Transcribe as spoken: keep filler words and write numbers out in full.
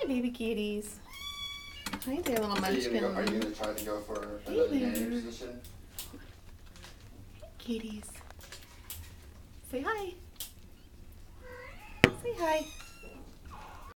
baby kitties. Hi there, little So munchkin. you go, are you going to try to go for Hey another there. nanny position? Hey, kitties. Say hi. Say hi.